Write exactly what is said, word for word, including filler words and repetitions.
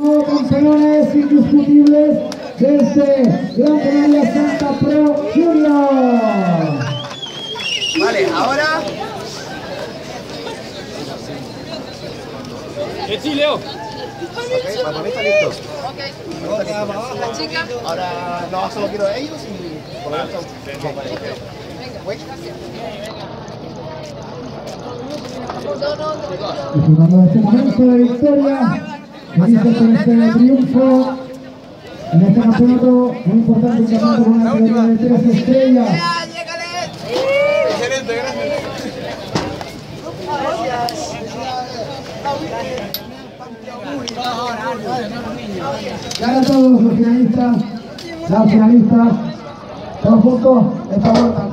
campeones indiscutibles de este Gran Canaria Santa Pro Junior. Vale, ahora. ¿Qué sí, Leo? Ok, para mí está listo. Ok. La chica. Ahora no, solo quiero a ellos y por lo menos. Venga. No, no, no. Disfrutando de este momento de victoria, felices con este triunfo en este campeonato muy importante, un campeonato con una categoría de tres estrellas. Excelente, gracias. Gracias a todos los finalistas, las finalistas, todos juntos, esta vuelta.